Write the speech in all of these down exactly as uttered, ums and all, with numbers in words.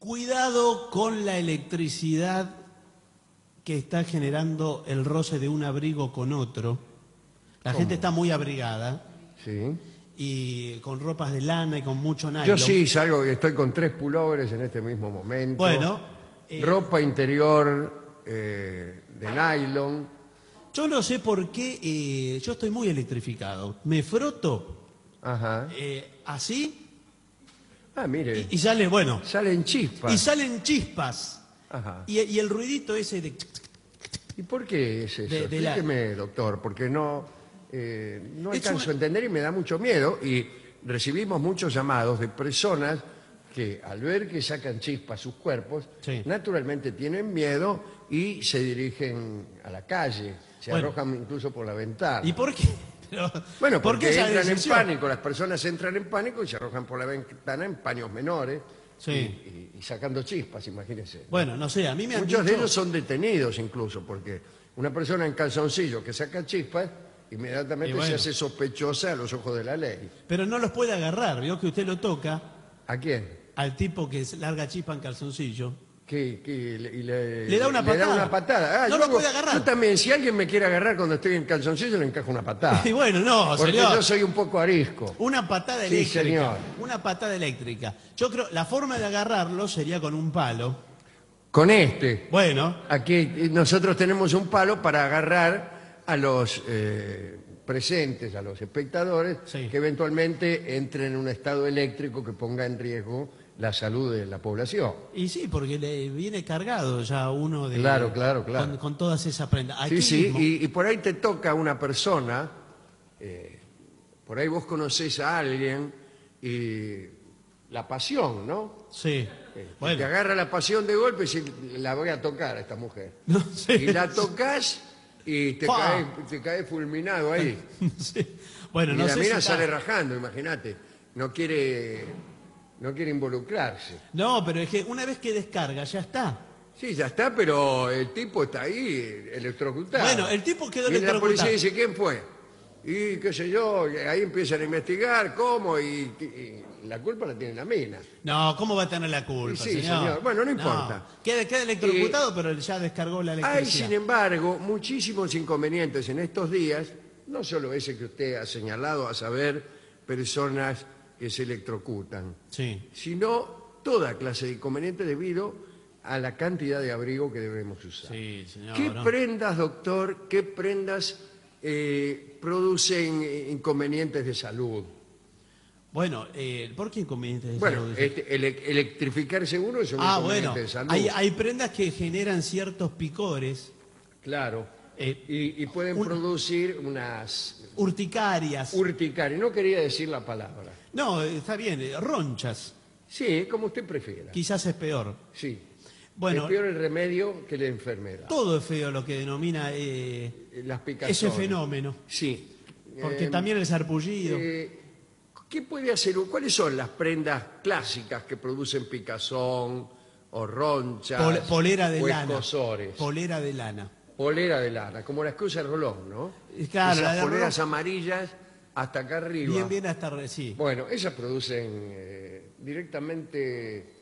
Cuidado con la electricidad que está generando el roce de un abrigo con otro. La ¿Cómo? gente está muy abrigada Sí. y con ropas de lana y con mucho nylon. Yo sí salgo y estoy con tres pulóveres en este mismo momento. Bueno, eh, ropa interior eh, de nylon. yo no sé por qué, eh, yo estoy muy electrificado. Me froto Ajá. eh, así Ah, mire. y, y sale, bueno, Salen chispas. y salen chispas. Ajá. Y, y el ruidito ese de... ¿Y por qué es eso? De- de la- Explíqueme, doctor, porque no, eh, no Es alcanzo una- a entender y me da mucho miedo. Y recibimos muchos llamados de personas que al ver que sacan chispas sus cuerpos, Sí. naturalmente tienen miedo y se dirigen a la calle, se Bueno. arrojan incluso por la ventana. ¿Y por qué? Pero, Bueno, ¿por qué porque esa entran en decisión? pánico, las personas entran en pánico y se arrojan por la ventana en paños menores Sí. y, y- y sacando chispas, imagínense. Bueno, no sé, a mí me han Muchos de dicho- ellos son detenidos incluso, porque una persona en calzoncillo que saca chispas, inmediatamente Y bueno. se hace sospechosa a los ojos de la ley. Pero no los puede agarrar, vio que usted lo toca ¿A quién? al tipo que larga chispa en calzoncillo. Que, que le, y le- Le da una le da patada. una patada. Ah, No yo lo hago- puede agarrar. Yo también, si alguien me quiere agarrar cuando estoy en calzoncillo, le encajo una patada. Y bueno, no, Porque señor. yo soy un poco arisco. Una patada Sí, eléctrica. señor. Una patada eléctrica. Yo creo, la forma de agarrarlo sería con un palo. Con este, Bueno, aquí nosotros tenemos un palo para agarrar a los eh, presentes, a los espectadores, Sí. que eventualmente entren en un estado eléctrico que ponga en riesgo la salud de la población. y sí, porque le viene cargado ya uno de... Claro, claro, claro. Con, con todas esas prendas. Aquí Sí, sí, mismo- y, y por ahí te toca una persona, eh, por ahí vos conocés a alguien y la pasión, ¿no? Sí. Eh, Bueno. Te agarra la pasión de golpe y decís, la voy a tocar a esta mujer. No sé. Y la tocas y te ¡Fa! caes te caes fulminado ahí. Sí. Bueno, Y no la sé mina si está- sale rajando, imagínate. No quiere, no quiere involucrarse. No, pero es que una vez que descarga ya está. Sí, ya está, pero el tipo está ahí electrocutado. Bueno, el tipo quedó Viene la electrocutado. policía y dice, ¿quién fue? Y qué sé yo, y ahí empiezan a investigar cómo y, y la culpa la tiene la mina. No, ¿cómo va a tener la culpa, Sí, señor? señor. Bueno, no importa. Queda, queda electrocutado, pero ya descargó la Hay, electricidad. sin embargo, muchísimos inconvenientes en estos días, no solo ese que usted ha señalado, a saber, personas que se electrocutan, Sí. sino toda clase de inconvenientes debido a la cantidad de abrigo que debemos usar. Sí, señor. ¿Qué ¿no? prendas, doctor, qué prendas eh, producen eh, inconvenientes de salud? Bueno, eh, ¿por qué inconvenientes de Bueno, salud? dice? este, ele- electrificarse uno es un ah, inconveniente bueno, de salud. hay, hay prendas que generan ciertos picores, Claro. eh, Y, y pueden un- producir unas urticarias. urticarias. No quería decir la palabra. No, está bien, eh, ronchas. Sí, como usted prefiera. Quizás es peor. Sí. Bueno, Es peor el remedio que la enfermedad. todo es feo lo que denomina eh, Las picazones. ese fenómeno. Sí. Porque Eh, también el sarpullido. eh, ¿Qué puede hacer? ¿Cuáles son las prendas clásicas que producen picazón o ronchas Pol- polera de o lana. escozores? Polera de lana. Polera de lana, como las que usa Rolón, ¿no? Eh, claro, la Esas de poleras Rolón. amarillas hasta acá arriba. Bien, bien hasta... re- Sí. Bueno, esas producen eh, directamente eh,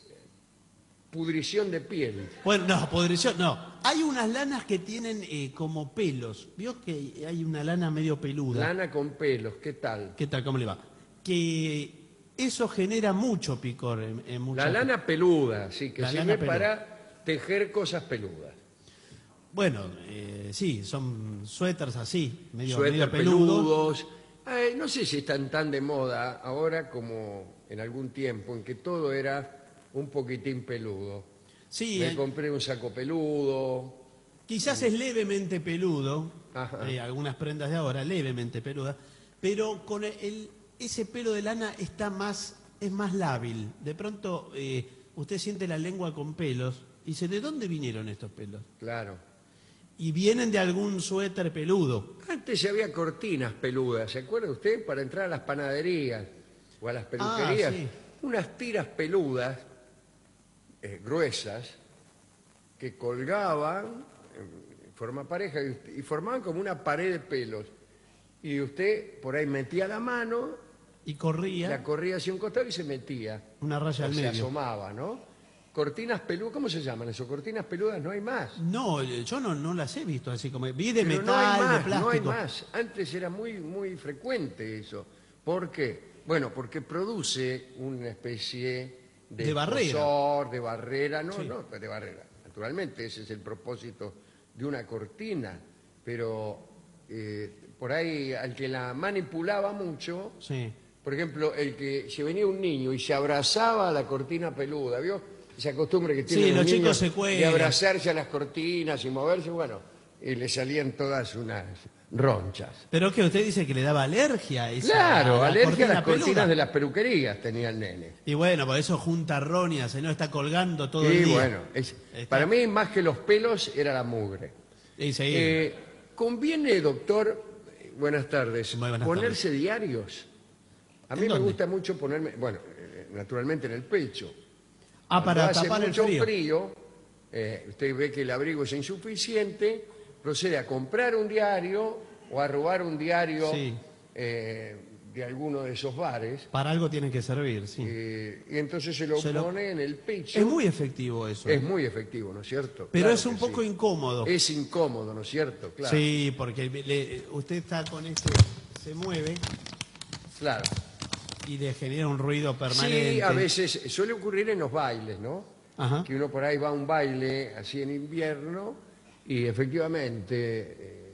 pudrición de piel. Bueno, no, podrición, no. Hay unas lanas que tienen eh, como pelos. ¿Vio que hay una lana medio peluda? Lana con pelos, ¿qué tal? ¿Qué tal? ¿Cómo le va? Que eso genera mucho picor en, en muchas... La lana peluda, sí, que La sirve lana peluda. para tejer cosas peludas. Bueno, eh, sí, son suéteres así, medio, Suéter medio peludos. peludos. Eh, no sé si están tan de moda ahora como en algún tiempo en que todo era un poquitín peludo. Sí, Me eh, compré un saco peludo. quizás es levemente peludo, Ajá. eh, algunas prendas de ahora, levemente peludas, pero con el, ese pelo de lana está más, es más lábil. De pronto eh, usted siente la lengua con pelos y dice, ¿de dónde vinieron estos pelos? Claro. Y vienen de algún suéter peludo. Antes había cortinas peludas, ¿se acuerda usted? Para entrar a las panaderías o a las peluquerías. Ah, sí. Unas tiras peludas, eh, gruesas, que colgaban en forma pareja y, usted- y formaban como una pared de pelos. Y usted por ahí metía la mano, Y corría la corría hacia un costado y se metía. una raya O al se medio. asomaba, ¿no? cortinas peludas, ¿cómo se llaman eso? Cortinas peludas no hay más. No, yo no, no las he visto así como... Vi de Pero metal, no hay de más, plástico. no hay más. Antes era muy, muy frecuente eso. ¿Por qué? Bueno, porque produce una especie de, De barrera. espesor, de barrera. No, Sí. no, de barrera. Naturalmente, ese es el propósito de una cortina. Pero eh, por ahí, al que la manipulaba mucho, Sí. por ejemplo, el que se venía un niño y se abrazaba a la cortina peluda, ¿vio? Esa costumbre que tienen Sí, los, los chicos niños se de cuelgan. abrazarse a las cortinas y moverse, bueno, y le salían todas unas ronchas. Pero que usted dice que le daba alergia a esa Claro, la alergia a cortina las peluda. cortinas de las peluquerías tenía el nene. Y bueno, por eso junta roñas, no está colgando todo Y el día. bueno, es- Está- para mí más que los pelos era la mugre. Y sí. Eh, ¿Conviene, doctor, eh, buenas tardes, Muy buenas ponerse diarios? A ¿En mí me dónde? gusta mucho ponerme, bueno, eh, naturalmente en el pecho. ah, para Cuando hace tapar el mucho frío. frío, eh, usted ve que el abrigo es insuficiente, procede a comprar un diario o a robar un diario Sí. eh, de alguno de esos bares, Para algo tiene que servir, sí. eh, y entonces se lo Se lo- pone en el pecho. Es muy efectivo eso. Es muy efectivo, ¿no es cierto? Pero Claro es un que poco sí. incómodo. Es incómodo, ¿no es cierto? Claro. Sí, porque le- usted está con este, se mueve Claro. y le genera un ruido permanente. Sí, a veces suele ocurrir en los bailes, ¿no? Ajá. Que uno por ahí va a un baile así en invierno y efectivamente eh,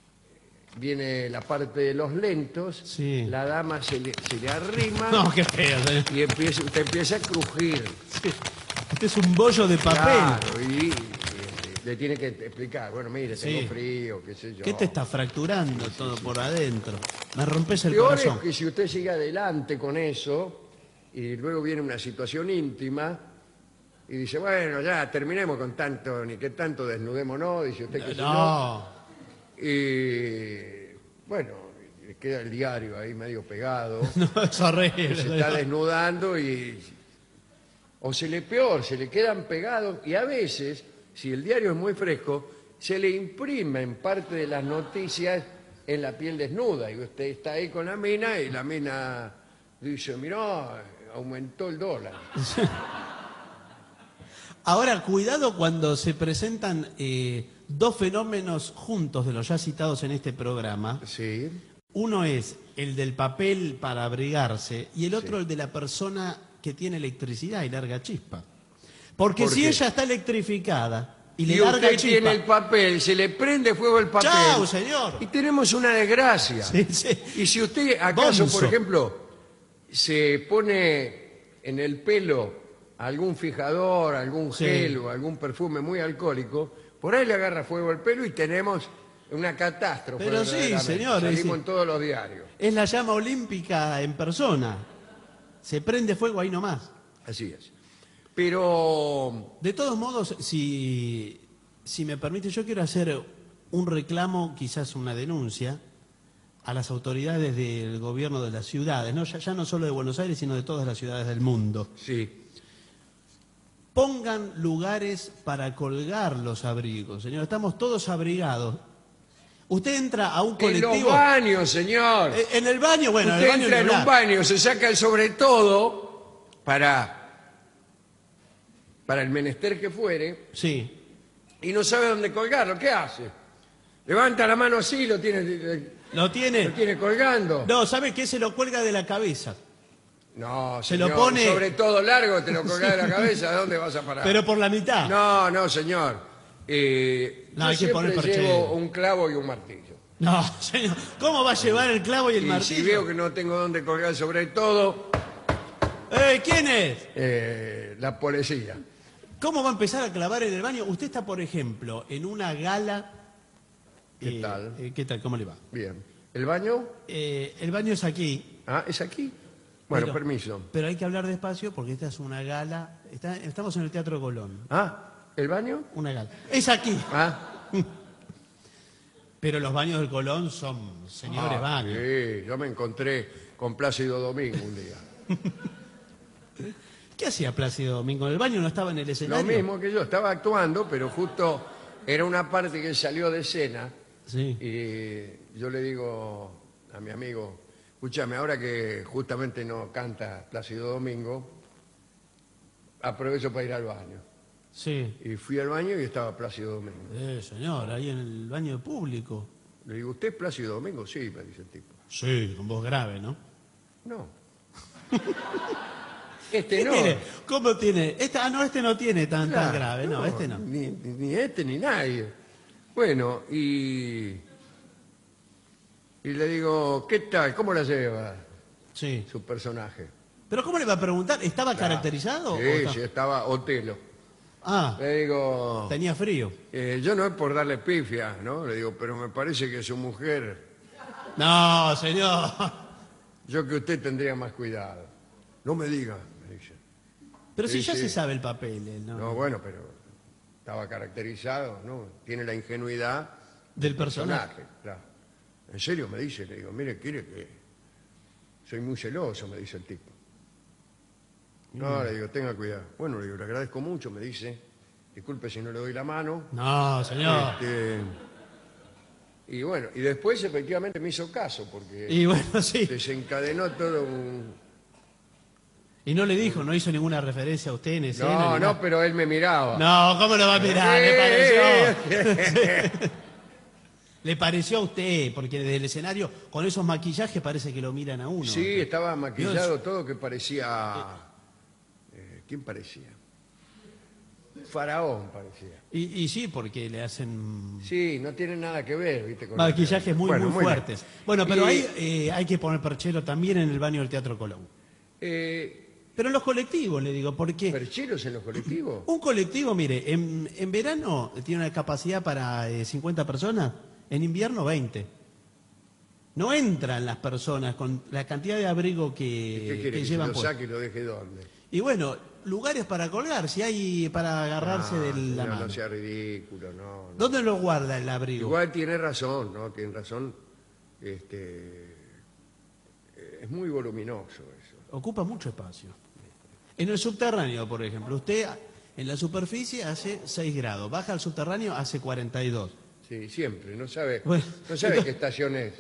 viene la parte de los lentos, Sí. la dama se le, se le arrima No, qué feo, señor. y empieza, usted empieza a crujir. Sí. Este es un bollo de papel. Claro, y, y le tiene que explicar, bueno, mire, tengo Sí. frío, qué sé yo. ¿Qué te está fracturando todo por adentro? Me rompes el Peor es corazón. que si usted sigue adelante con eso y luego viene una situación íntima y dice, bueno, ya terminemos con tanto, ni que tanto desnudémonos, dice usted que No. y bueno, le queda el diario ahí medio pegado, No, es horrible. se está desnudando y o se le peor, se le quedan pegados y a veces, si el diario es muy fresco, se le imprimen parte de las noticias en la piel desnuda y usted está ahí con la mina y la mina dice, mirá, aumentó el dólar. Ahora, cuidado cuando se presentan eh, dos fenómenos juntos de los ya citados en este programa. Sí, Uno es el del papel para abrigarse y el otro Sí. el de la persona que tiene electricidad y larga chispa. Porque ¿Por si qué? ella está electrificada y le y larga usted chispa... tiene el papel, se le prende fuego el papel. ¡Chao, señor! Y tenemos una desgracia. Sí, sí. Y si usted acaso, Bonzo. por ejemplo, se pone en el pelo algún fijador, algún Sí. gel o algún perfume muy alcohólico, por ahí le agarra fuego el pelo y tenemos una catástrofe. Pero sí, verdaderamente. señor, es Salimos decir- en todos los diarios. Es la llama olímpica en persona. Se prende fuego ahí nomás. Así es. Pero De todos modos, si, si me permite, yo quiero hacer un reclamo, quizás una denuncia, a las autoridades del gobierno de las ciudades, ¿no? Ya, ya no solo de Buenos Aires, sino de todas las ciudades del mundo. sí, Pongan lugares para colgar los abrigos, señor. Estamos todos abrigados. Usted entra a un en colectivo... los baños, señor. Eh, En el baño, bueno, en Usted el baño... entra ni en un hablar. baño, se saca el sobre todo para, para el menester que fuere Sí. y no sabe dónde colgarlo. ¿Qué hace? Levanta la mano así y lo tiene, ¿Lo lo tiene? tiene colgando. No, ¿sabe qué? Se lo cuelga de la cabeza. No, Se lo señor, pone- sobre todo largo, te lo colgás de la cabeza, ¿a dónde vas a parar? Pero por la mitad. No, no, señor. Eh, No, yo hay que poner siempre perchero. llevo un clavo y un martillo. No, señor. ¿Cómo va a llevar el clavo y el Y martillo? si veo que no tengo dónde colgar sobre todo, Eh, ¿quién es? eh, la policía. ¿Cómo va a empezar a clavar en el baño? Usted está, por ejemplo, en una gala... ¿Qué eh, tal? eh, ¿Qué tal? ¿Cómo le va? Bien. ¿El baño? Eh, el baño es aquí. Ah, ¿es aquí? Bueno, pero- permiso. Pero hay que hablar despacio porque esta es una gala... está- estamos en el Teatro Colón. Ah, ¿el baño? Una gala. Es aquí. Ah, Pero los baños del Colón son señores ah, baños. sí, yo me encontré con Plácido Domingo un día. ¿Qué hacía Plácido Domingo? ¿El baño no estaba en el Lo escenario? mismo que yo, estaba actuando, pero justo era una parte que salió de escena Sí. y yo le digo a mi amigo, escúchame, ahora que justamente no canta Plácido Domingo, aprovecho para ir al baño. Sí. Y fui al baño y estaba Plácido Domingo. Eh, señor, ahí en el baño público. Le digo, ¿usted es Plácido Domingo? Sí, me dice el tipo. Sí, con voz grave, ¿no? No. Este ¿Qué no. tiene? ¿Cómo tiene? Este, ah, no, este no tiene tan, tan Claro, grave. No, este no. Ni, ni este ni nadie. Bueno, y... Y le digo, ¿qué tal? ¿Cómo la lleva Sí. su personaje? ¿Pero cómo le va a preguntar? ¿Estaba caracterizado? Sí, o está- sí, estaba Otelo. Ah, Le digo, tenía frío. eh, yo no es por darle pifia, ¿no? Le digo, pero me parece que su mujer, No, señor. yo que usted tendría más cuidado. No me diga, me dice. Pero si Sí, ya sí. se sabe el papel, eh, ¿no? No, bueno, pero estaba caracterizado, ¿no? Tiene la ingenuidad Del personaje. personaje, claro. ¿En serio? Me dice, le digo, mire, quiere que... Soy muy celoso, me dice el tipo. No, le digo, tenga cuidado. Bueno, le digo, le agradezco mucho, me dice. Disculpe si no le doy la mano. No, señor. Este, y bueno, y después efectivamente me hizo caso, porque Y bueno, sí. desencadenó todo un... Y no le dijo, no hizo ninguna referencia a usted en escena. No, ni no, nada. pero él me miraba. No, ¿cómo lo va a mirar? Le Eh, pareció. Le pareció a usted, porque desde el escenario, con esos maquillajes, parece que lo miran a uno. Sí, estaba maquillado todo que parecía... eh, ¿Quién parecía? Faraón parecía. Y, y sí, porque le hacen Sí, no tiene nada que ver, ¿viste? Con maquillajes muy, Bueno, muy bien. fuertes. Bueno, pero Y, ahí eh, hay que poner perchero también en el baño del Teatro Colón. eh, Pero en los colectivos, le digo, porque ¿Percheros en los colectivos? un colectivo, mire, en, en verano tiene una capacidad para eh, cincuenta personas, en invierno veinte. No entran las personas con la cantidad de abrigo que, ¿Qué quiere? que ¿Que se llevan lo puesto. saque y lo deje dónde? Y bueno, lugares para colgar, si hay para agarrarse Ah, de la señor, mano. no sea ridículo, no. no. ¿Dónde lo guarda el abrigo? Igual tiene razón, ¿no? Tiene razón. Este, eh, es muy voluminoso eso. Ocupa mucho espacio. En el subterráneo, por ejemplo, usted en la superficie hace seis grados, baja al subterráneo hace cuarenta y dos. Sí, siempre. No sabe, Bueno, no sabe entonces- qué estación es.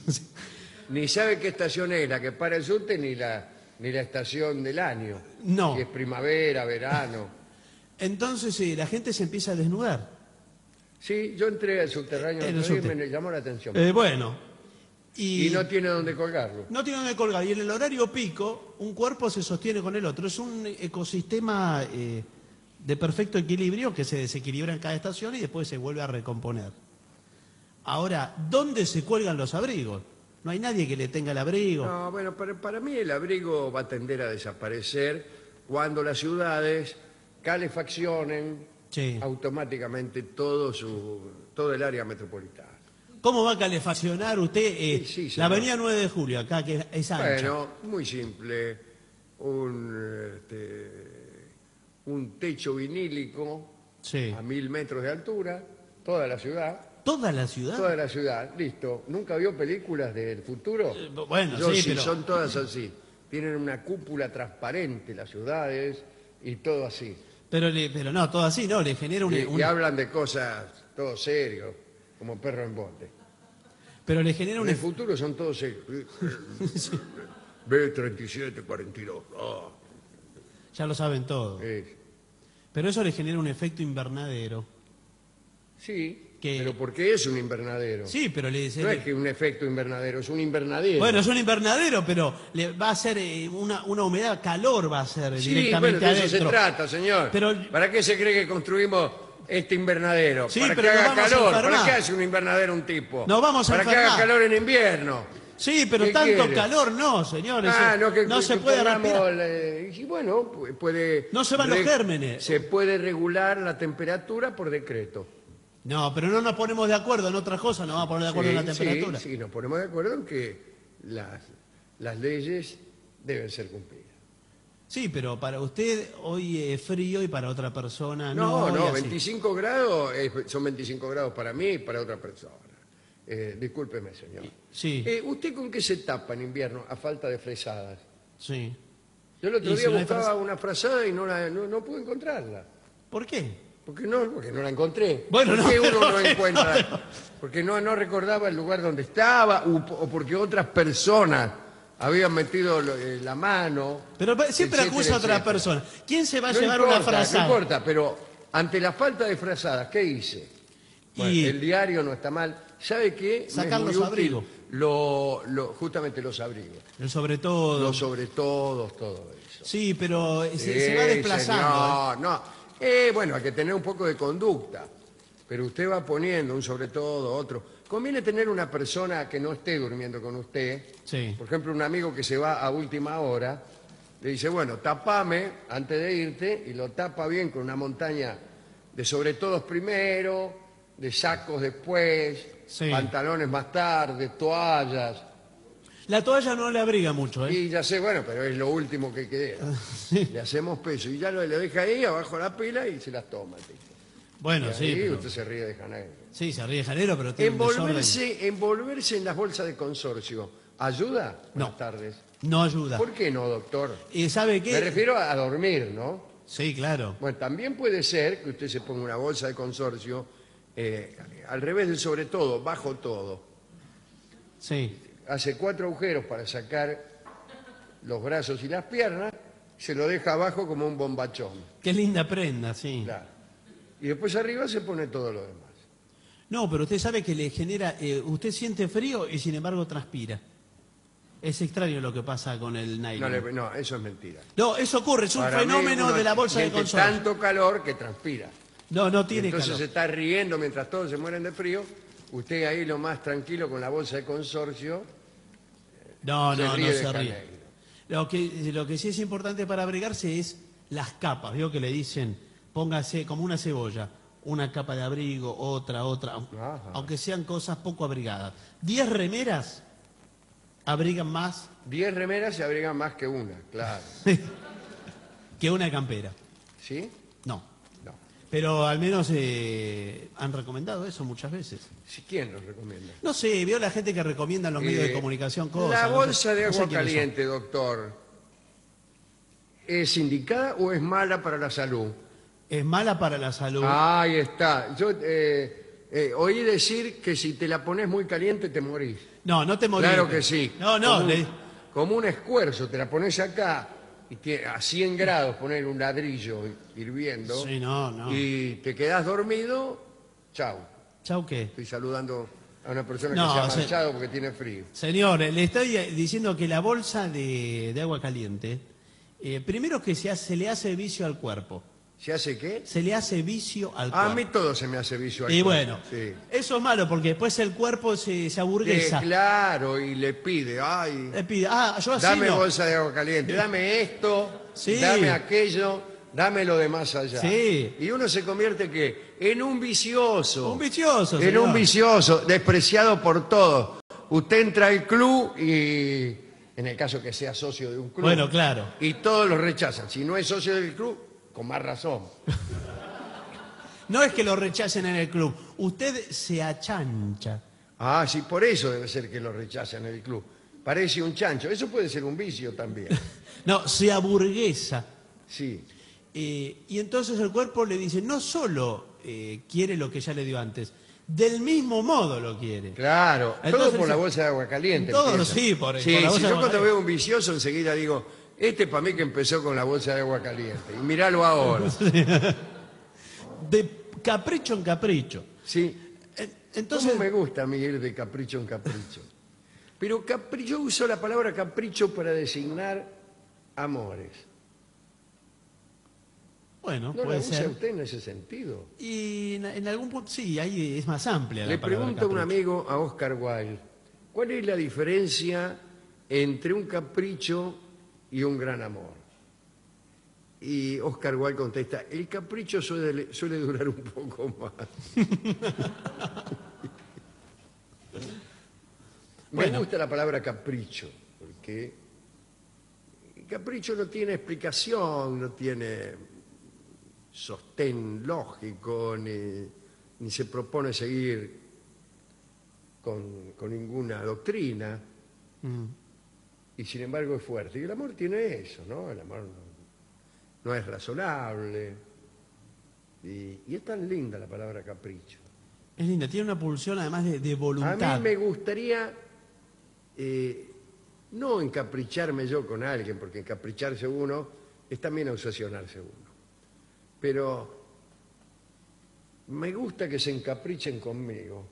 Ni sabe qué estación es la que para el subte ni la, ni la estación del año. No. Si es primavera, verano. Entonces sí, la gente se empieza a desnudar. Sí, yo entré al subterráneo En el otro día y subte. me llamó la atención. Eh, bueno, y, Y no tiene dónde colgarlo. no tiene dónde colgar. Y en el horario pico, un cuerpo se sostiene con el otro. Es un ecosistema eh, de perfecto equilibrio que se desequilibra en cada estación y después se vuelve a recomponer. Ahora, ¿dónde se cuelgan los abrigos? No hay nadie que le tenga el abrigo. No, bueno, para, para mí el abrigo va a tender a desaparecer cuando las ciudades calefaccionen Sí. automáticamente todo, su, todo el área metropolitana. ¿Cómo va a calefaccionar usted eh, Sí, sí, la señor. avenida nueve de julio, acá que es ancha? Bueno, muy simple. Un, este, un techo vinílico Sí. a mil metros de altura, toda la ciudad. ¿Toda la ciudad? Toda la ciudad, listo. ¿Nunca vio películas del futuro? Eh, bueno, Yo sí, sí, pero... son todas así. Tienen una cúpula transparente las ciudades y todo así. Pero, le- pero no, todo así, no, le genera un... Y, un- y hablan de cosas todo serio, como perro en bote. pero le genera En un... el ef- futuro son todos serios. B treinta y siete cuarenta y dos. Ah, Ya lo saben todo. es- Pero eso le genera un efecto invernadero. Sí, Que- pero porque es un invernadero. Sí, pero le dice... No es que un efecto invernadero, es un invernadero. Bueno, es un invernadero, pero le va a hacer eh, una, una humedad, calor va a ser sí, bueno, directamente de eso se adentro. trata, señor. Pero- ¿Para qué se cree que construimos este invernadero? Sí, para pero que nos haga vamos a calor. ¿Para enfermar. qué hace un invernadero un tipo? Nos vamos a Para que enfermar. haga calor en invierno. Sí, pero ¿Qué tanto quiere? calor no, señores. Ah, no, que, no que- se que puede pongamos respirar. la- y bueno, pu- puede... No se van los gérmenes. Se puede regular la temperatura por decreto. No, pero no nos ponemos de acuerdo en otras cosas, nos vamos a poner de acuerdo en la Sí, temperatura. Sí, sí, nos ponemos de acuerdo en que las, las leyes deben ser cumplidas. Sí, pero para usted hoy es frío y para otra persona no. No, y no, así. veinticinco grados es- son veinticinco grados para mí y para otra persona. Eh, discúlpeme, señor. Sí, Eh, ¿Usted con qué se tapa en invierno a falta de fresadas? sí. Yo el otro Y día si no hay buscaba fresa- una frazada y no, la, no, no pude encontrarla. ¿Por qué? ¿Por qué no? Porque no la encontré. Bueno, ¿Por no, qué uno pero- no encuentra? Porque no, no recordaba el lugar donde estaba o, o porque otras personas habían metido lo- eh, la mano. Pero pa- siempre etcétera, acusa a otra etcétera. persona. ¿Quién se va a No llevar importa, una frazada? No importa, pero ante la falta de frazadas, ¿qué hice? Bueno, Y- el diario no está mal. ¿Sabe qué? Me es Sacar muy los útil abrigos. Lo, lo- justamente los abrigos. El sobre todo. Los sobre todos, todo eso. Sí, pero se, se va Sí, desplazando. ¿eh? señor, no. Eh, bueno, hay que tener un poco de conducta. Pero usted va poniendo un sobre todo, otro. Conviene tener una persona que no esté durmiendo con usted. Sí. Por ejemplo, un amigo que se va a última hora, le dice, bueno, tapame antes de irte, y lo tapa bien con una montaña de sobre todos primero, de sacos después, Sí. pantalones más tarde, toallas. La toalla no le abriga mucho, ¿eh? Y ya sé, bueno, pero es lo último que queda. Le hacemos peso y ya lo, lo deja ahí abajo de la pila y se las toma. tipo. Bueno, Y sí. ahí pero- usted se ríe de Janeiro. Sí, se ríe de Janeiro, pero tiene un desorden. Envolverse, envolverse en las bolsas de consorcio, ¿ayuda? No. Buenas tardes. No ayuda. ¿Por qué no, doctor? ¿Y sabe qué? Me refiero a dormir, ¿no? Sí, claro. Bueno, también puede ser que usted se ponga una bolsa de consorcio eh, al revés del sobre todo, bajo todo. Sí. Hace cuatro agujeros para sacar los brazos y las piernas, se lo deja abajo como un bombachón. Qué linda prenda, sí. Claro. Y después arriba se pone todo lo demás. No, pero usted sabe que le genera... eh, usted siente frío y sin embargo transpira. Es extraño lo que pasa con el No, nylon. le- no, eso es mentira. No, eso ocurre, es un Para mí, fenómeno uno de la bolsa de siente consorcio. tanto calor que transpira. No, no Y tiene entonces calor. se está riendo mientras todos se mueren de frío. Usted ahí lo más tranquilo con la bolsa de consorcio. No, se no, ríe no de se ríe. Janeiro. Lo que, lo que sí es importante para abrigarse es las capas. Veo que le dicen, póngase como una cebolla, una capa de abrigo, otra, otra, Ajá. aunque sean cosas poco abrigadas. Diez remeras abrigan más Diez remeras se abrigan más que una, claro. que una campera. ¿Sí? No. No. Pero al menos eh, han recomendado eso muchas veces. ¿Sí? ¿Quién los recomienda? No sé, veo la gente que recomienda en los medios de Eh, comunicación cosas. La no sé- bolsa de no sé agua quiénes son. caliente, doctor, ¿es indicada o es mala para la salud? Es mala para la salud. Ahí está. Yo eh, eh, oí decir que si te la pones muy caliente te morís. No, no te morís. Claro que sí. No, no. Como un, le- como un escuerzo, te la pones acá y tie- a cien grados poner un ladrillo hirviendo Sí, no, no. y te quedás dormido, chau. ¿Chau qué? Estoy saludando a una persona No, que se ha se- marchado porque tiene frío. Señor, le estoy diciendo que la bolsa de, de agua caliente, eh, primero que se, hace- se le hace vicio al cuerpo. ¿Se hace qué? Se le hace vicio al A cuerpo. mí todo se me hace visual. Y bueno, Sí. eso es malo porque después el cuerpo se, se aburguesa. Eh, claro, y le pide, ay, Le pide, ah, yo así dame no. bolsa de agua caliente, dame esto, Sí. dame aquello, dame lo de más allá. Sí. Y uno se convierte ¿qué? En un vicioso. Un vicioso, En señor. un vicioso, despreciado por todos. Usted entra al club y, en el caso que sea socio de un club, Bueno, claro. y todos lo rechazan. Si no es socio del club, con más razón. No es que lo rechacen en el club, usted se achancha. Ah, sí, por eso debe ser que lo rechazan en el club. Parece un chancho. Eso puede ser un vicio también. No, se aburguesa. Sí. Eh, y entonces el cuerpo le dice, no solo eh, quiere lo que ya le dio antes, del mismo modo lo quiere. Claro, Entonces, todo por la sí. bolsa de agua caliente. Todo, empieza. sí, por- Sí, por la bolsa si de yo agua cuando caliente. veo un vicioso enseguida digo, este para mí que empezó con la bolsa de agua caliente. Y míralo ahora. De capricho en capricho. Sí. En- Entonces, ¿Cómo me gusta a mí ir de capricho en capricho? Pero capri- yo uso la palabra capricho para designar amores. bueno, ¿No la puede usa ser. usted en ese sentido? Y en, en algún punto, sí, ahí es más amplia Le la palabra pregunto a un capricho. amigo, a Oscar Wilde, ¿cuál es la diferencia entre un capricho y un gran amor? Y Oscar Wilde contesta, el capricho suele, suele durar un poco más. Me Bueno. gusta la palabra capricho, porque el capricho no tiene explicación, no tiene sostén lógico, ni, ni se propone seguir con, con ninguna doctrina, Mm. y sin embargo es fuerte. Y el amor tiene eso, ¿no? El amor no, no es razonable, y, y es tan linda la palabra capricho. Es linda, tiene una pulsión además de, de A voluntad. mí me gustaría eh, no encapricharme yo con alguien, porque encapricharse uno es también obsesionarse uno. Pero me gusta que se encaprichen conmigo.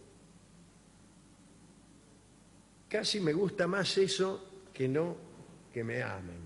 Casi me gusta más eso que no que me amen.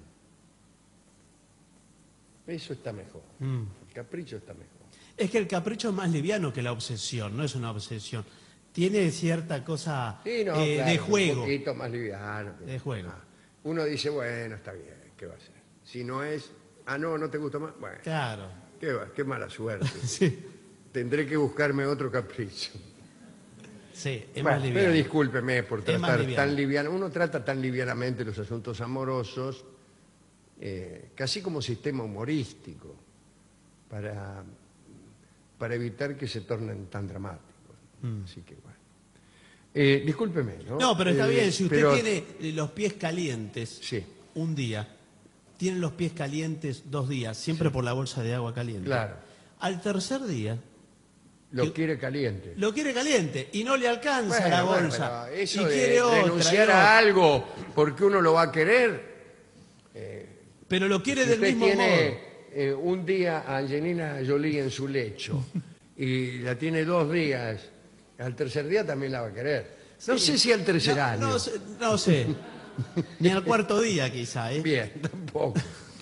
Eso está mejor. Mm. El capricho está mejor. Es que el capricho es más liviano que la obsesión, no es una obsesión. Tiene cierta cosa Sí, no, eh, claro, de juego. un poquito más liviano. De juego. Ah, uno dice, bueno, está bien, ¿qué va a hacer? Si no es, ah, no, no te gusta más, bueno, Claro. qué, va- qué mala suerte. Sí, Tendré que buscarme otro capricho. sí, es Bueno, más liviano. pero discúlpeme por Es más tratar liviano. tan liviano. Uno trata tan livianamente los asuntos amorosos, eh, casi como sistema humorístico, para, para evitar que se tornen tan dramáticos. Así que bueno. Eh, discúlpeme, ¿no? Mm. No, pero está Eh, bien, si usted pero- tiene los pies calientes Sí, un día, tiene los pies calientes dos días, siempre por la bolsa de agua caliente. claro. Al tercer día, Lo que- quiere caliente. lo quiere caliente y no le alcanza Bueno, la bueno, bolsa. pero eso y de quiere otra, renunciar y a otra. algo porque uno lo va a querer. Pero lo quiere Si del usted mismo tiene modo. eh, un día a Angelina Jolie en su lecho y la tiene dos días, al tercer día también la va a querer. No sé si al tercer No, año. no sé, no sé. Ni al cuarto día quizá, ¿eh? Bien, tampoco.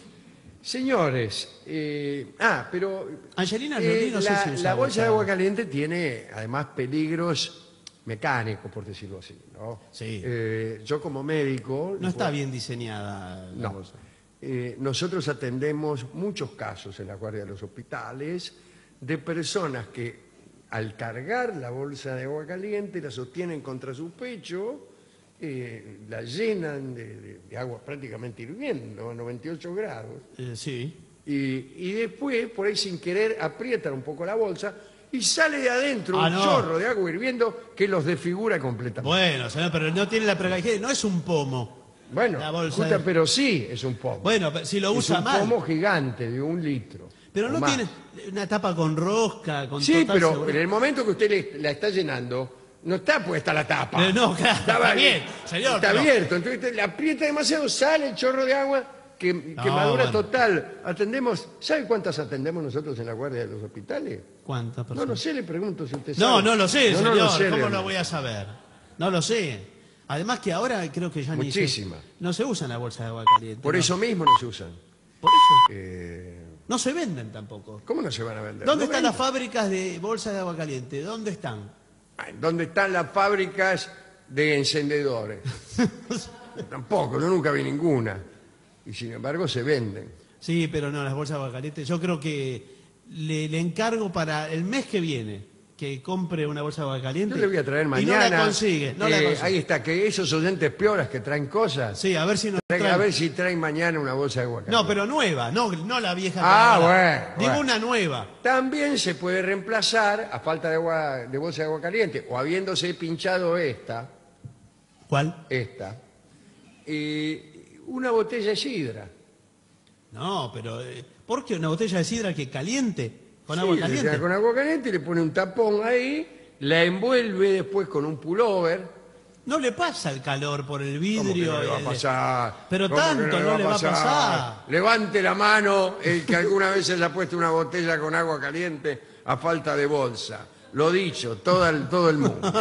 Señores, eh, ah, pero Angelina eh, Jolie no sé la, si usa la bolsa de bolsa. agua caliente tiene además peligros mecánicos, por decirlo así, ¿no? Sí. Eh, yo como médico... No está bien diseñada la No. bolsa. Eh, nosotros atendemos muchos casos en la guardia de los hospitales de personas que al cargar la bolsa de agua caliente la sostienen contra su pecho, eh, la llenan de, de- de agua prácticamente hirviendo a noventa y ocho grados Eh, sí. y, y después por ahí sin querer aprietan un poco la bolsa y sale de adentro Ah, un no. chorro de agua hirviendo que los desfigura completamente. Bueno, señor, pero no tiene la precaución, no es un pomo. Bueno, la bolsa justa, de- pero sí es un pomo. Bueno, pero si lo es usa un mal. pomo gigante de un litro. Pero o no más. tiene una tapa con rosca, con Sí, total pero seguridad. en el momento que usted le- la está llenando, no está puesta la tapa. Pero no, claro, Estaba- está bien, señor, Está pero- abierto, entonces usted le aprieta demasiado, sale el chorro de agua, que, No, quemadura bueno. total. Atendemos, ¿sabe cuántas atendemos nosotros en la guardia de los hospitales? ¿Cuántas No personas? lo sé, le pregunto si usted No, sabe. no lo sé, No, señor. no lo sé ¿Cómo realmente. lo voy a saber? No lo sé. Además que ahora creo que ya ni se, Muchísima. no se usa la bolsa de agua caliente. Por no. eso mismo no se usan. Por eso. Eh, No se venden tampoco. ¿Cómo no se van a vender? ¿Dónde No están las venden. fábricas de bolsa de agua caliente? ¿Dónde están? Ay, ¿Dónde están las fábricas de encendedores? Tampoco, yo nunca vi ninguna. Y sin embargo se venden. Sí, pero no, las bolsas de agua caliente. Yo creo que le, le encargo para el mes que viene que compre una bolsa de agua caliente. Yo le voy a traer Y mañana. no la consigue, no la eh, consigue. Ahí está, que esos oyentes pioras que traen cosas, Sí, a ver si nos traigan- traen. a ver si traen mañana una bolsa de agua No, caliente. pero nueva, no, no la vieja. que Ah, ahora. bueno, Digo bueno. una nueva. También se puede reemplazar, a falta de, agua, de bolsa de agua caliente, o habiéndose pinchado esta, ¿Cuál? esta, y una botella de sidra. No, pero eh, ¿por qué una botella de sidra que caliente? Con Sí, agua le caliente. llena con agua caliente, le pone un tapón ahí, la envuelve después con un pullover. No le pasa el calor por el ¿Cómo que vidrio. no le va a el- pasar? Pero ¿Cómo que tanto no le va a pasar. Levante la mano el que alguna vez haya puesto una botella con agua caliente a falta de bolsa. Lo dicho, todo el, todo el mundo.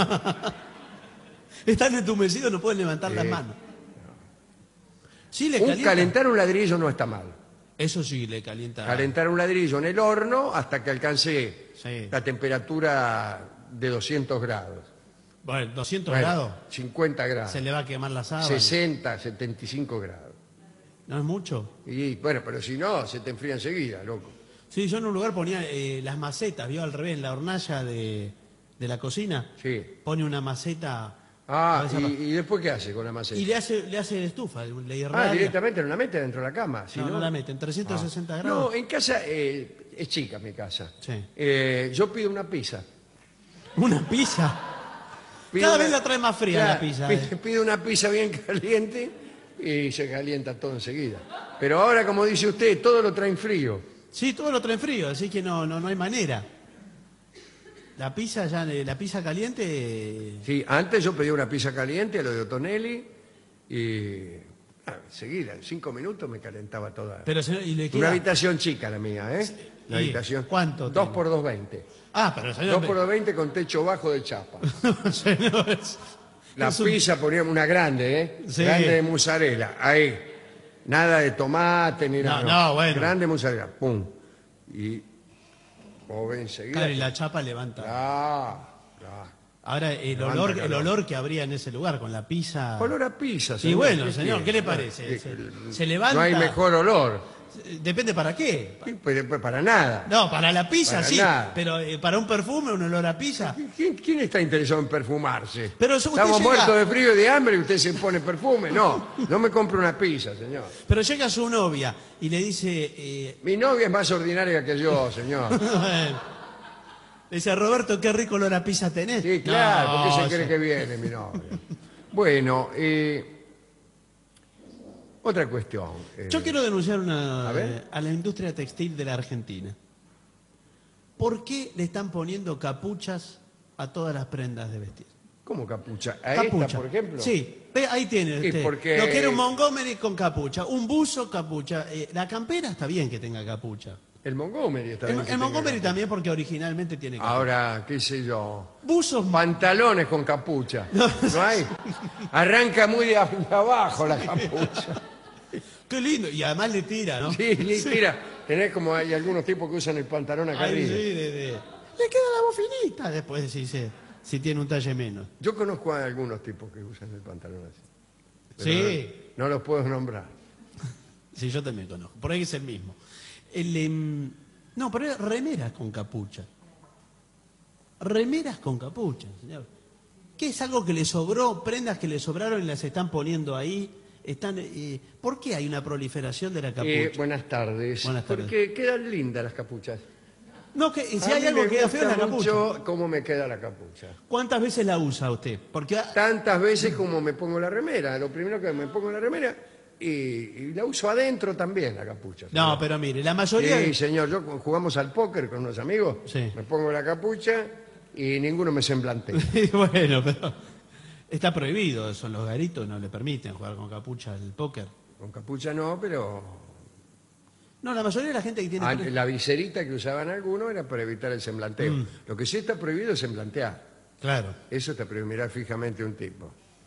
Están entumecidos, no pueden levantar las Sí. manos. Sí, le Un calienta. calentar un ladrillo no está mal. Eso sí, le calienta. Calentar un ladrillo en el horno hasta que alcance Sí. la temperatura de doscientos grados. Bueno, doscientos Bueno, grados. cincuenta grados. Se le va a quemar la sábana. sesenta, setenta y cinco grados. ¿No es mucho? Y bueno, pero si no, se te enfría enseguida, loco. Sí, yo en un lugar ponía eh, las macetas, vio al revés, en la hornalla de, de la cocina. Sí. Pone una maceta. Ah, cabeza y, abajo. y después qué hace con la maceta? Y le hace, le hace estufa, le Ah, irradia. directamente no la mete dentro de la cama. si No, no la mete, en trescientos sesenta grados. No, en casa, eh, es chica mi casa. Sí. Eh, yo pido una pizza. Una pizza. Pido Cada una- vez la trae más fría Claro, la pizza. pi- eh. Pido una pizza bien caliente y se calienta todo enseguida. Pero ahora, como dice usted, todo lo traen frío. Sí, todo lo traen frío, así que no, no, no hay manera. La pizza ya, la pizza caliente. eh, Sí, antes yo pedía una pizza caliente, lo de Otonelli, Y ah, enseguida, en cinco minutos me calentaba toda. Pero, señor, ¿y le Una queda? habitación chica la mía, ¿eh? La ¿Y habitación. cuánto Dos tiene? por dos veinte. Ah, pero señor... Dos por dos veinte con techo bajo de chapa. señor, es- La es un- pizza poníamos una grande, ¿eh? Sí. Grande de mozzarella, ahí. Nada de tomate ni No, nada. no, bueno. Grande mozzarella, pum. Y vos ves enseguida. Claro, y la chapa levanta. Ah, claro. Ahora, el Levanta olor, el calor. olor que habría en ese lugar con la pizza... Olor a pizza, Y señor. bueno, ¿Qué señor, tiene? ¿qué le parece? Eh, Se, eh, se levanta... No hay mejor olor. Depende para qué. Sí, pues, pues, para nada. No, para la pizza Para sí, nada. pero eh, para un perfume, un olor a pizza... ¿Quién, quién está interesado en perfumarse? Pero usted Estamos llega- muertos de frío y de hambre y usted se pone perfume. No, no me compre una pizza, señor. Pero llega su novia y le dice... eh, Mi novia es más ordinaria que yo, señor. bueno, le dice, Roberto, qué rico olor a pizza tenés. Sí, claro, No, ¿por qué se cree sí. que viene mi novia? Bueno, eh, otra cuestión. eh, Yo quiero denunciar una, A ver. eh, a la industria textil de la Argentina. ¿Por qué le están poniendo capuchas a todas las prendas de vestir? ¿Cómo capucha? ¿A Capucha. esta, por ejemplo? Sí, ve, ahí tiene Y usted. porque- Lo quiere un Montgomery con capucha, un buzo, capucha. Eh, la campera está bien que tenga capucha. El Montgomery está El, bien que el tenga Montgomery capucha. también porque originalmente tiene capucha. Ahora, qué sé yo. Buzos... Pantalones con capucha. ¿No hay? Arranca muy de abajo la capucha. Qué lindo. Y además le tira, ¿no? Sí, sí, mira, tenés como hay algunos tipos que usan el pantalón acá Ay, arriba. sí, de- de- Le queda la voz finita después si, se, si tiene un talle menos. Yo conozco a algunos tipos que usan el pantalón así. Pero Sí. No, no los puedo nombrar. Sí, yo también conozco. Por ahí es el mismo. El, em, no, pero es remeras con capucha. Remeras con capucha, señor. ¿Qué es algo que le sobró, prendas que le sobraron y las están poniendo ahí? Están, eh, ¿por qué hay una proliferación de la capucha? Eh, buenas tardes. Buenas tardes. Porque quedan lindas las capuchas. No, que si A hay mí algo me que queda feo es la gusta capucha. mucho cómo me queda la capucha. ¿Cuántas veces la usa usted? Porque ah, Tantas veces como me pongo la remera. Lo primero que me pongo la remera y, y la uso adentro también, la capucha. no, señor. pero mire, la mayoría... Sí, señor. Yo cu- jugamos al póker con unos amigos. Sí. Me pongo la capucha y ninguno me semblantea. bueno, pero está prohibido eso. Los garitos no le permiten jugar con capucha al póker. Con capucha no, pero No, la mayoría de la gente que tiene... ah, pre- la viserita que usaban algunos era para evitar el semblanteo. Mm. Lo que sí está prohibido es semblantear. Claro. Eso está prohibido, mirar fijamente a un tipo.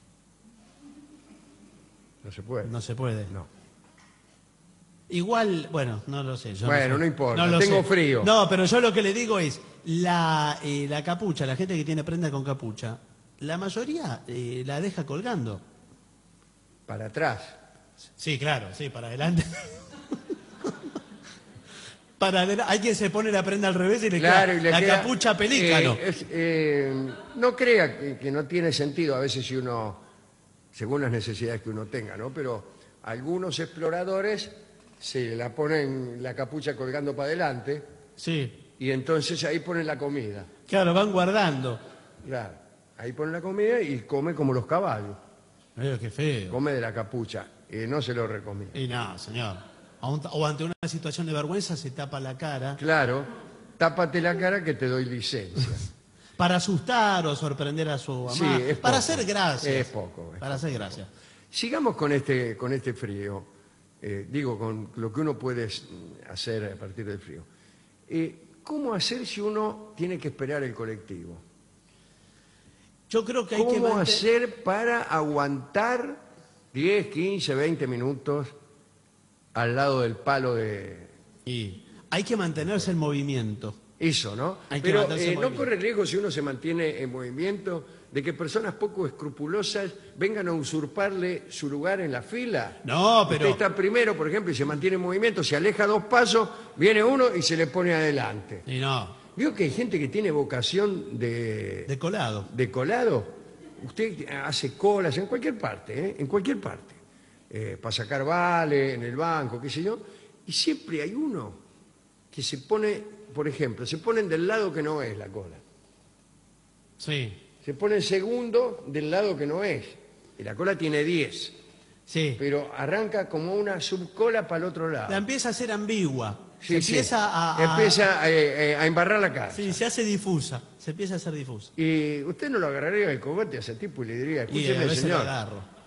No se puede. No se puede. No. Igual, bueno, no lo sé. yo Bueno, sé. no importa, lo tengo sé. frío. No, pero yo lo que le digo es, la, eh, la capucha, la gente que tiene prenda con capucha, la mayoría eh, la deja colgando. Para atrás. Sí, claro, sí, para adelante. para adelante. Hay quien se pone la prenda al revés y le Claro, queda y le la queda- capucha pelícano. eh, es- eh, no crea que, que no tiene sentido a veces si uno, según las necesidades que uno tenga, ¿no? Pero algunos exploradores se la ponen la capucha colgando para adelante Sí, y entonces ahí ponen la comida. claro, van guardando. Claro, ahí ponen la comida y come como los caballos. Ay, qué feo. Come de la capucha. Y no se lo recomiendo. Y no, señor. A un- O ante una situación de vergüenza se tapa la cara Claro, tápate la cara que te doy licencia. para asustar o sorprender a su Sí, mamá. es para poco. hacer gracias. Es poco, es Para hacer gracias. Sigamos con este, con este frío, eh, digo, con lo que uno puede s- hacer a partir del frío. Eh, ¿Cómo hacer si uno tiene que esperar el colectivo? Yo creo que hay que ¿Cómo mantener- hacer para aguantar diez, quince, veinte minutos al lado del palo de... y hay que mantenerse en movimiento. Eso, ¿no? Hay que Pero mantenerse en eh, no movimiento. corre riesgo si uno se mantiene en movimiento de que personas poco escrupulosas vengan a usurparle su lugar en la fila. No, pero Usted está primero, por ejemplo, y se mantiene en movimiento, se aleja dos pasos, viene uno y se le pone adelante. y no, Veo que hay gente que tiene vocación de, de colado. de colado. Usted hace colas en cualquier parte, ¿eh? En cualquier parte. Eh, para sacar vale, en el banco, qué sé yo. Y siempre hay uno que se pone, por ejemplo, se ponen del lado que no es la cola. Sí, Se pone segundo del lado que no es. Y la cola tiene diez. sí. Pero arranca como una subcola para el otro lado. La empieza a ser ambigua. Sí, se sí. empieza a, a- Empieza eh, eh, a embarrar la cara. Sí, se hace difusa. Se empieza a hacer difusa. Y usted no lo agarraría del cogote a ese tipo y le diría, Y a escúcheme, veces lo señor, agarro.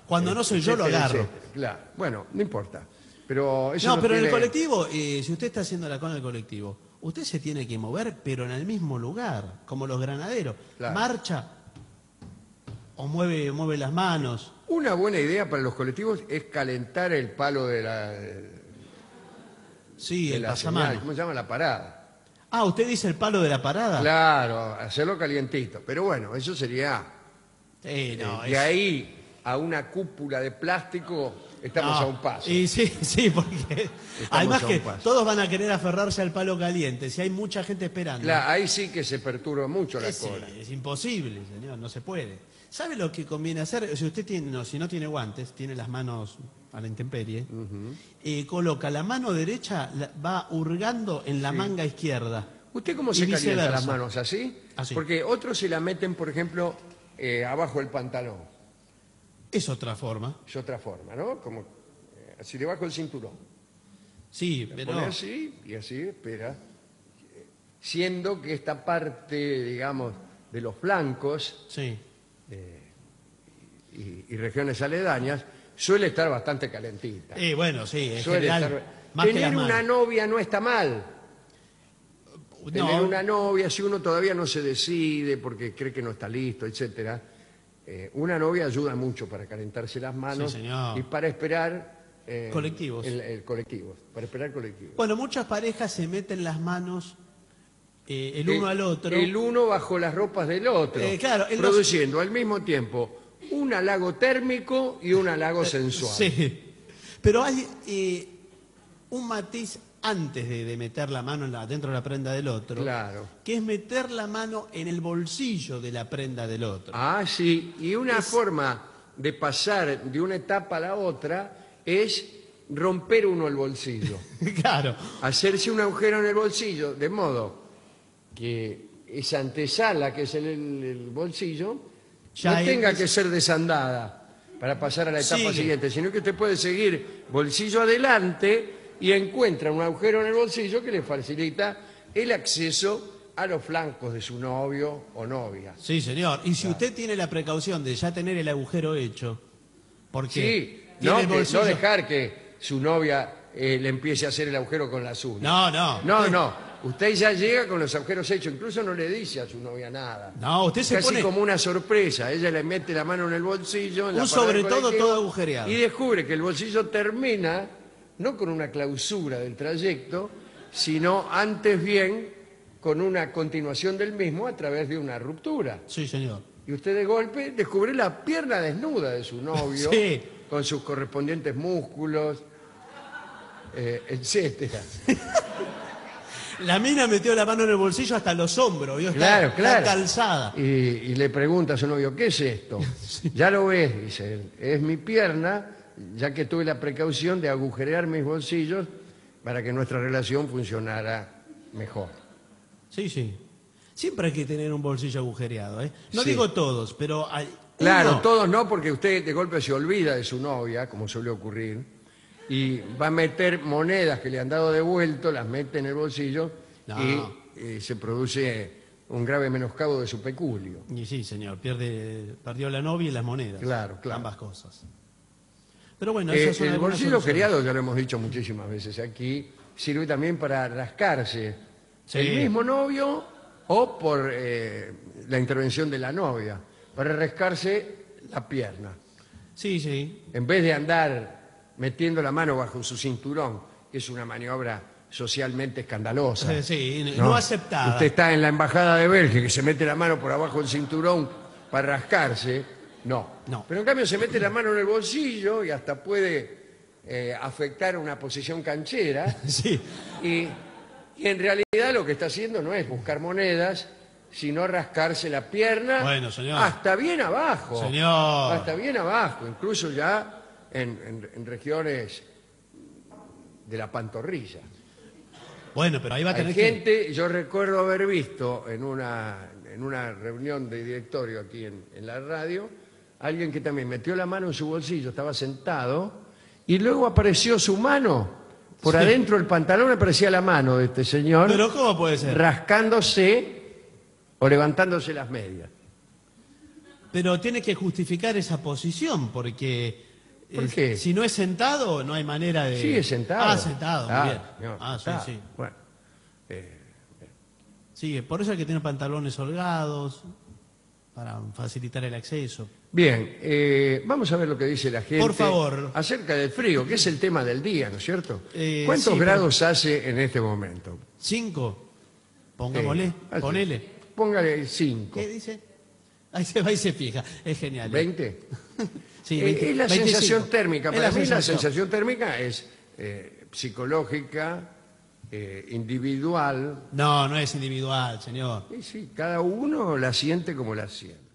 Cuando no soy yo, lo etcétera, agarro. etcétera. Claro. Bueno, no importa. Pero eso No, no pero en el tiene- colectivo, eh, si usted está haciendo la cola en el colectivo, usted se tiene que mover, pero en el mismo lugar, como los granaderos. Claro. Marcha o mueve, mueve las manos. Una buena idea para los colectivos es calentar el palo de la, de Sí, el la señal. pasamano. ¿Cómo se llama? La parada. Ah, ¿usted dice el palo de la parada? Claro, hacerlo calientito. Pero bueno, eso sería... Sí, no, de es- ahí a una cúpula de plástico estamos no. a un paso. Y sí, sí, porque además a un que paso. todos van a querer aferrarse al palo caliente, si hay mucha gente esperando. Claro, ahí sí que se perturba mucho la Es, cola. es imposible, señor, no se puede. ¿Sabe lo que conviene hacer? Si usted tiene, no, si no tiene guantes, tiene las manos a la intemperie, eh, coloca la mano derecha, la- va hurgando en la manga izquierda. ¿Usted cómo Y se calienta viceversa. las manos? ¿Así? Así. Porque otros se la meten, por ejemplo, eh, abajo del pantalón. Es otra forma. Es otra forma, ¿no? Como eh, así debajo del cinturón. Sí, La pero pone así y así, espera. Siendo que esta parte, digamos, de los flancos sí. y, y regiones aledañas suele estar bastante calentita. Eh, bueno, sí, en Suele general, estar... más que Tener las una manos. novia no está mal. Tener No, una novia, si uno todavía no se decide porque cree que no está listo, etcétera, eh, una novia ayuda mucho para calentarse las manos Sí, señor. y para esperar eh, Colectivos. El, el colectivo, para esperar colectivos. Bueno, muchas parejas se meten las manos eh, el uno Eh, al otro. El uno bajo las ropas del otro, Eh, claro, en los- produciendo al mismo tiempo un halago térmico y un halago sensual. Sí, pero hay eh, un matiz antes de, de meter la mano en la- dentro de la prenda del otro, Claro. que es meter la mano en el bolsillo de la prenda del otro. Ah, sí, y una Es- forma de pasar de una etapa a la otra es romper uno el bolsillo, Claro, hacerse un agujero en el bolsillo, de modo que esa antesala que es el, el- el bolsillo Ya no es- tenga que ser desandada para pasar a la etapa Sigue. siguiente, sino que usted puede seguir bolsillo adelante y encuentra un agujero en el bolsillo que le facilita el acceso a los flancos de su novio o novia. sí, señor. Y si usted tiene la precaución de ya tener el agujero hecho, porque Sí, tiene no, el que- bolsillo... no dejar que su novia eh, le empiece a hacer el agujero con las uñas. No, no. No, usted- no. Usted ya llega con los agujeros hechos, incluso no le dice a su novia nada. No, usted se Casi pone... como una sorpresa. Ella le mete la mano en el bolsillo. En la Un parada del sobre todo colectivo, todo agujereado. Y descubre que el bolsillo termina no con una clausura del trayecto, sino antes bien con una continuación del mismo a través de una ruptura. Sí, señor. Y usted de golpe descubre la pierna desnuda de su novio, Sí. con sus correspondientes músculos, eh, etcétera. La mina metió la mano en el bolsillo hasta los hombros, ¿vio? Está- Claro, está claro. calzada. Y, y le pregunta a su novio, ¿qué es esto? Ya lo ves, dice él, es mi pierna, ya que tuve la precaución de agujerear mis bolsillos para que nuestra relación funcionara mejor. Sí, sí. Siempre hay que tener un bolsillo agujereado, ¿eh? No Sí. digo todos, pero hay... Claro, uno- todos no, porque usted de golpe se olvida de su novia, como suele ocurrir, y va a meter monedas que le han dado de vuelto, las mete en el bolsillo No. y, eh, se produce un grave menoscabo de su peculio. Y sí, señor, pierde, perdió la novia y las monedas. Claro, claro. Ambas cosas. Pero bueno, Eh, esas son el algunas bolsillo soluciones. geriado, ya lo hemos dicho muchísimas veces aquí, sirve también para rascarse Sí. el mismo novio o por eh, la intervención de la novia, para rascarse la pierna. Sí, sí. En vez de andar metiendo la mano bajo su cinturón, que es una maniobra socialmente escandalosa. Eh, sí, no aceptada. Usted está en la embajada de Bélgica que se mete la mano por abajo del cinturón para rascarse. No. No. Pero en cambio se mete la mano en el bolsillo y hasta puede eh, afectar una posición canchera. Sí. Y, y en realidad lo que está haciendo no es buscar monedas, sino rascarse la pierna Bueno, señor. hasta bien abajo. Señor. Hasta bien abajo, incluso ya en, en- en regiones de la pantorrilla. Bueno, pero ahí va a Hay tener que... gente, yo recuerdo haber visto en una, en una reunión de directorio aquí en, en la radio, alguien que también metió la mano en su bolsillo, estaba sentado, y luego apareció su mano. Por Sí. adentro del pantalón aparecía la mano de este señor, Pero ¿cómo puede ser? rascándose o levantándose las medias. Pero tiene que justificar esa posición, porque ¿Por eh, qué? si no es sentado, no hay manera de... Sí, es sentado. Ah, sentado, muy Ah, bien. no, Ah, sí, sentado. sí. Bueno, eh, Sí, por eso hay que tener pantalones holgados, para facilitar el acceso. bien, eh, vamos a ver lo que dice la gente. Por favor. Acerca del frío, que es el tema del día, ¿no es cierto? Eh, ¿Cuántos sí, grados hace en este momento? Cinco, pongámosle, Eh, así. ponele. Póngale cinco. ¿Qué dice? Ahí se va y se fija, es genial. ¿veinte? Sí, Eh, veinte, es la veinticinco. sensación térmica. Es Para la mí la sensación. sensación térmica es eh, psicológica, eh, individual. No, no es individual, señor. Y sí, cada uno la siente como la siente.